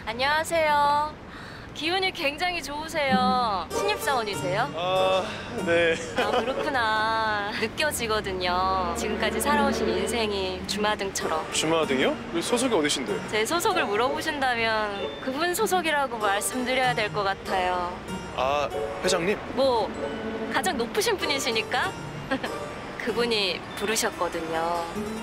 안녕하세요. 기운이 굉장히 좋으세요. 신입사원이세요? 네. 그렇구나. 느껴지거든요. 지금까지 살아오신 인생이 주마등처럼. 주마등이요? 소속이 어디신데? 제 소속을 물어보신다면 그분 소속이라고 말씀드려야 될 것 같아요. 아, 회장님? 뭐, 가장 높으신 분이시니까? 그분이 부르셨거든요.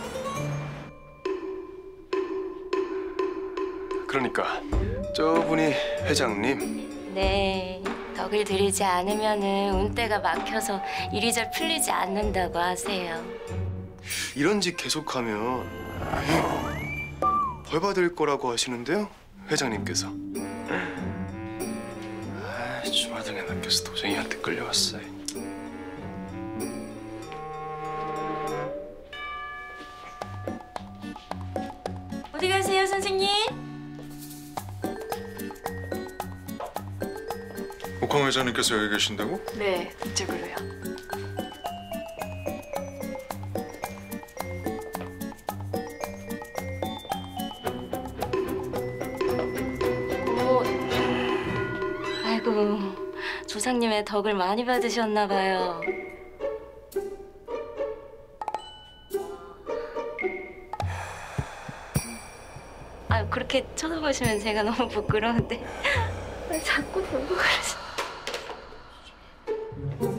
그러니까 저분이 회장님? 네, 덕을 들이지 않으면 운때가 막혀서 일이 잘 풀리지 않는다고 하세요. 이런 짓 계속하면 벌 받을 거라고 하시는데요, 회장님께서. 주마등에 낚여서 도쟁이한테 끌려왔어. 어디 가세요, 선생님? 옥황 회장님께서 여기 계신다고? 네, 이쪽으로요. 아이고, 조상님의 덕을 많이 받으셨나 봐요. 그렇게 쳐다보시면 제가 너무 부끄러운데 왜 자꾸 보고 그러시...